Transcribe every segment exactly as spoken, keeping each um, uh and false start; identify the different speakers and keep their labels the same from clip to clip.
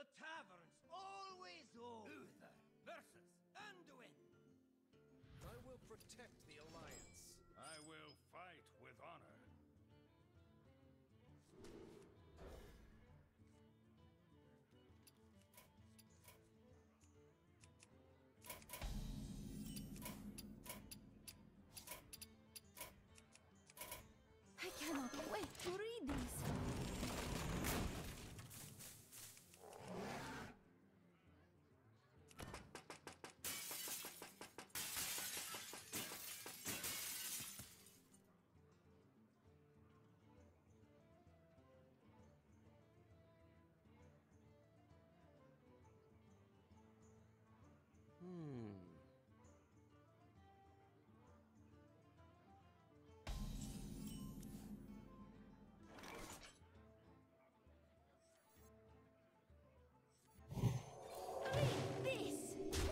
Speaker 1: taverns always own. Uther versus Anduin.
Speaker 2: I will protect the Alliance.
Speaker 3: I will fight with honor.
Speaker 4: I cannot wait to read these.
Speaker 2: Hmm.
Speaker 4: Read this.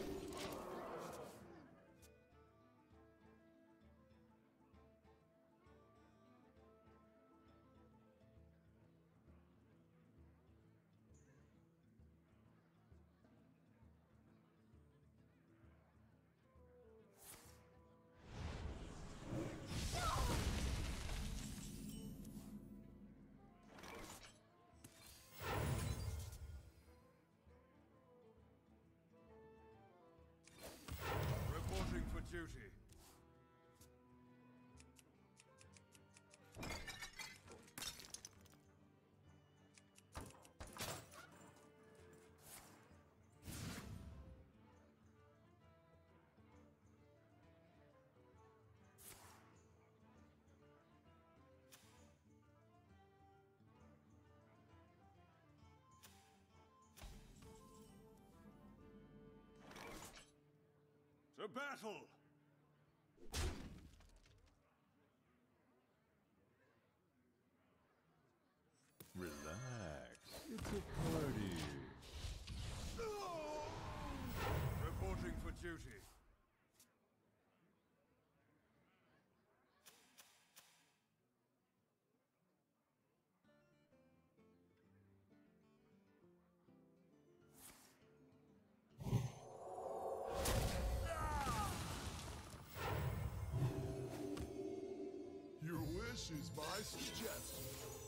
Speaker 3: Reporting for duty. To battle!
Speaker 5: Relax. It's a party.
Speaker 3: Reporting for duty.
Speaker 5: Your wish is my suggestion.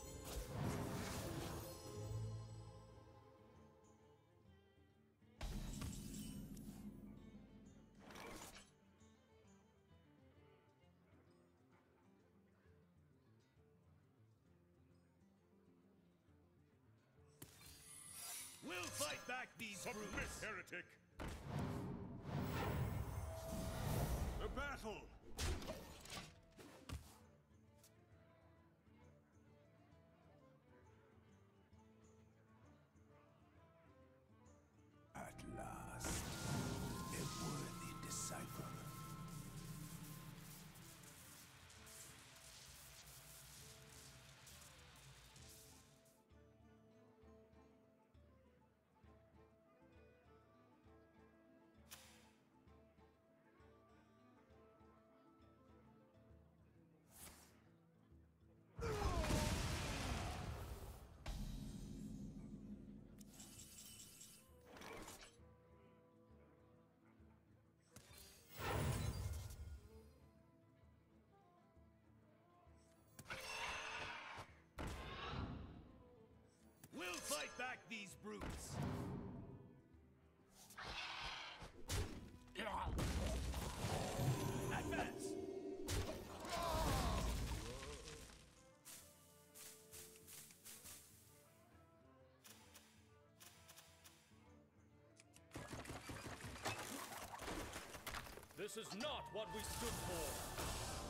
Speaker 3: We'll fight back these brutes! Heretic! The battle!
Speaker 5: At last, a worthy disciple.
Speaker 3: We'll fight back these brutes! Advance!
Speaker 2: This is not what we stood for.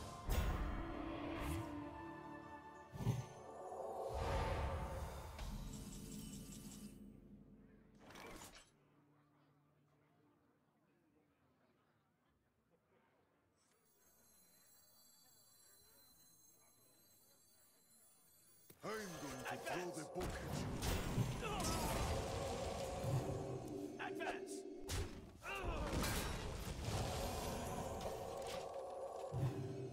Speaker 5: I'm going to throw the book at you.
Speaker 3: Advance!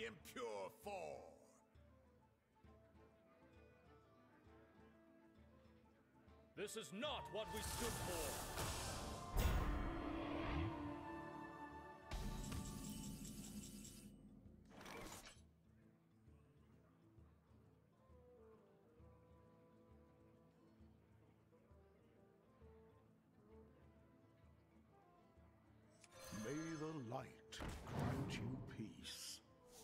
Speaker 3: impure for?
Speaker 2: This is not what we stood for.
Speaker 5: May the light grant you peace.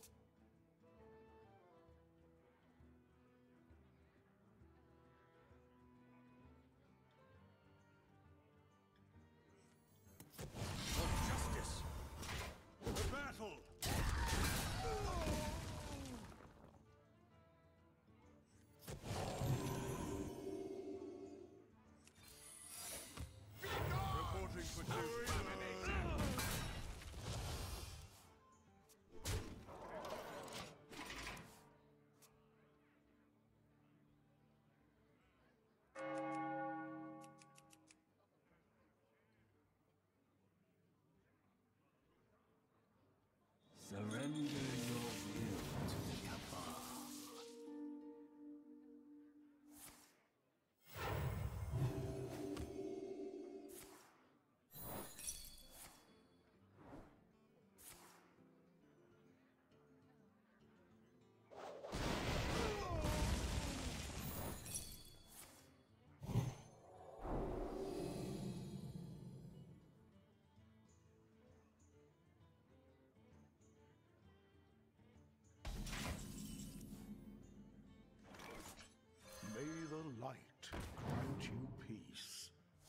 Speaker 3: For justice! The battle! Reporting for duty.
Speaker 1: Surrender your will to the Cabal.
Speaker 5: May the light grant you peace.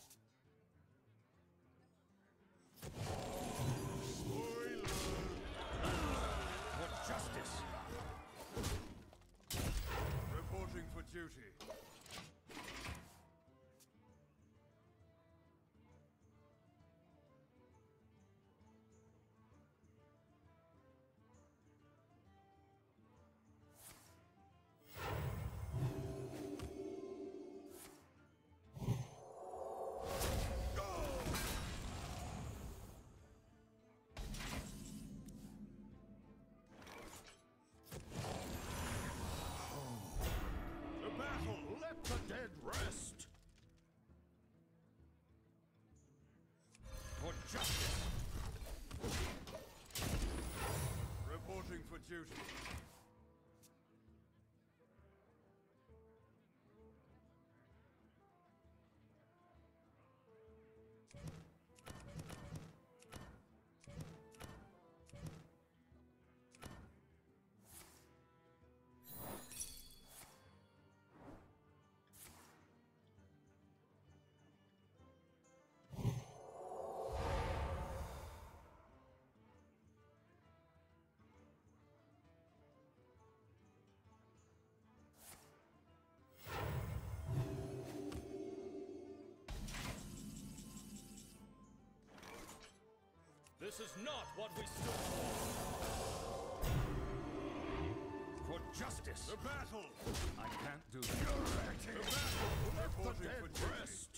Speaker 3: For justice! Reporting for duty. The battle! Let the dead rest! For justice! Reporting for duty.
Speaker 2: This is not what we stood for.
Speaker 3: For justice! The battle! I can't do that. You're acting! The battle! Let the dead rest!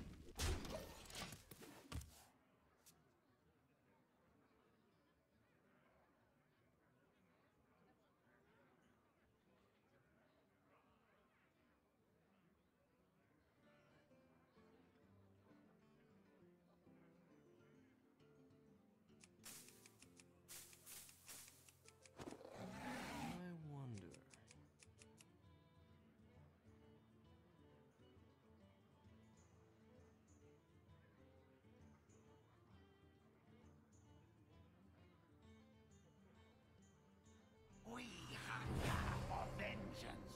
Speaker 1: I wonder.
Speaker 3: We hunger for vengeance!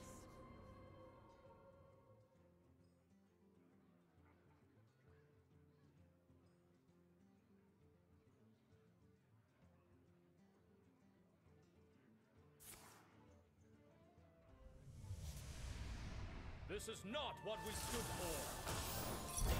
Speaker 2: This is not what we stood for.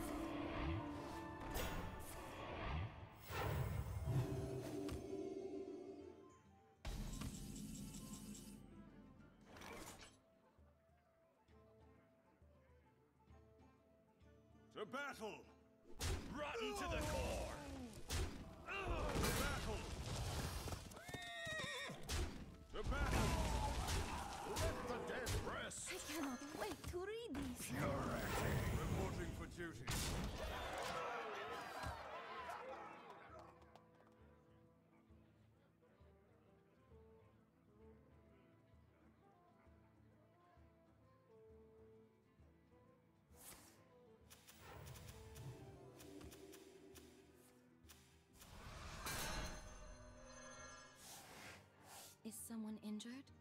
Speaker 3: To battle!
Speaker 2: Rotten to the core.
Speaker 3: To battle! duty.
Speaker 4: Is someone injured?